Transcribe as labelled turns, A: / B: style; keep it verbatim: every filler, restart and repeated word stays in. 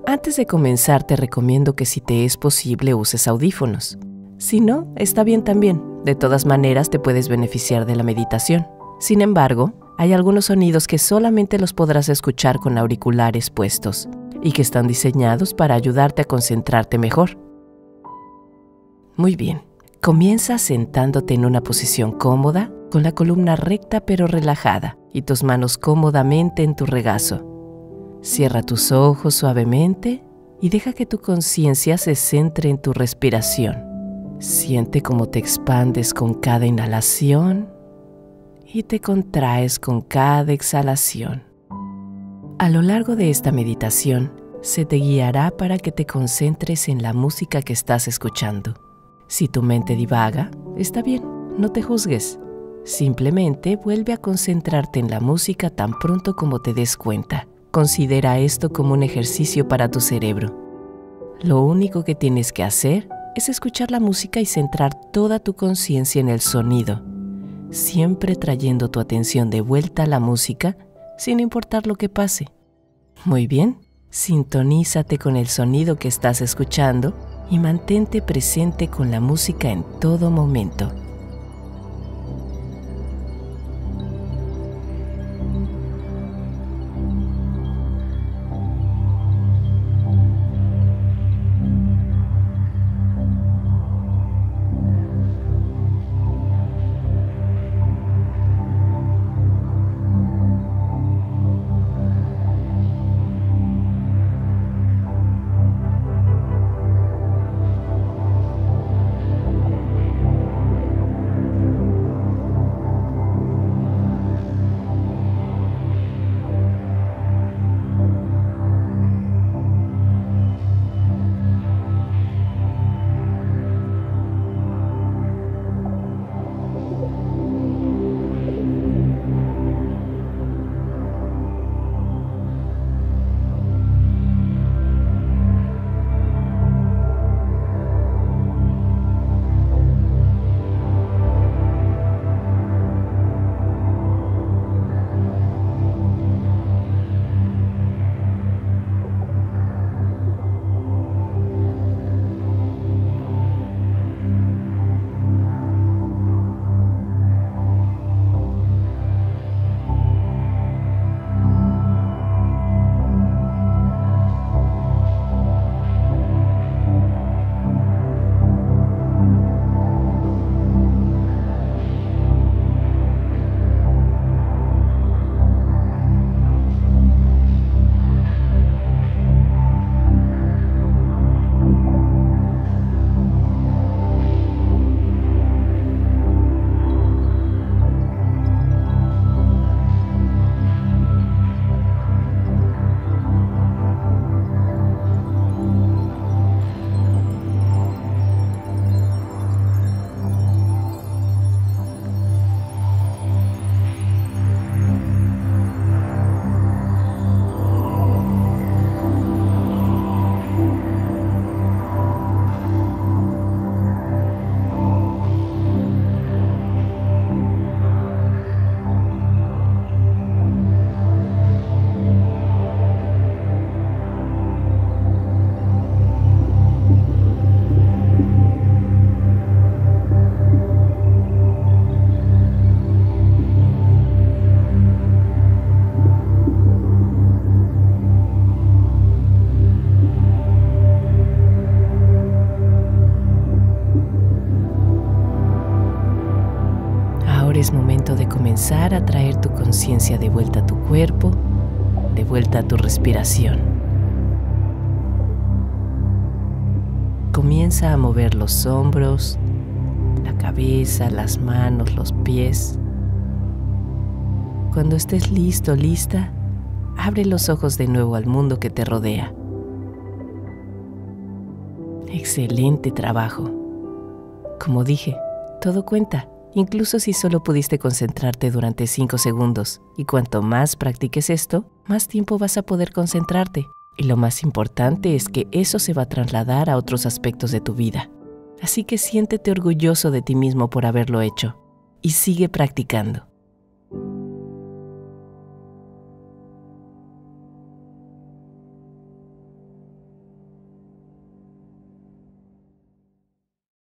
A: Antes de comenzar, te recomiendo que si te es posible uses audífonos. Si no, está bien también. De todas maneras, te puedes beneficiar de la meditación. Sin embargo, hay algunos sonidos que solamente los podrás escuchar con auriculares puestos y que están diseñados para ayudarte a concentrarte mejor. Muy bien, comienza sentándote en una posición cómoda, con la columna recta pero relajada y tus manos cómodamente en tu regazo. Cierra tus ojos suavemente y deja que tu conciencia se centre en tu respiración. Siente cómo te expandes con cada inhalación y te contraes con cada exhalación. A lo largo de esta meditación, se te guiará para que te concentres en la música que estás escuchando. Si tu mente divaga, está bien, no te juzgues. Simplemente vuelve a concentrarte en la música tan pronto como te des cuenta. Considera esto como un ejercicio para tu cerebro. Lo único que tienes que hacer es escuchar la música y centrar toda tu conciencia en el sonido, siempre trayendo tu atención de vuelta a la música sin importar lo que pase. Muy bien, sintonízate con el sonido que estás escuchando y mantente presente con la música en todo momento. Es momento de comenzar a traer tu conciencia de vuelta a tu cuerpo, de vuelta a tu respiración. Comienza a mover los hombros, la cabeza, las manos, los pies. Cuando estés listo, lista, abre los ojos de nuevo al mundo que te rodea. Excelente trabajo. Como dije, todo cuenta. Incluso si solo pudiste concentrarte durante cinco segundos. Y cuanto más practiques esto, más tiempo vas a poder concentrarte. Y lo más importante es que eso se va a trasladar a otros aspectos de tu vida. Así que siéntete orgulloso de ti mismo por haberlo hecho. Y sigue practicando.